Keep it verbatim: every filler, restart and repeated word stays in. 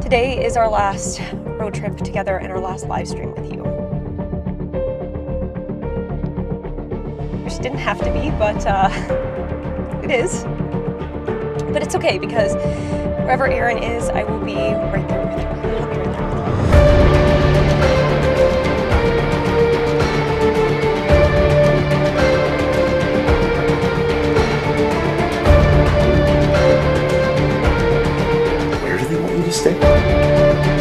Today is our last road trip together and our last live stream with you. Which didn't have to be, but uh, it is. But it's okay, because wherever Erin is, I will be right there with her. I'll be right there with her. Where do they want you to stay?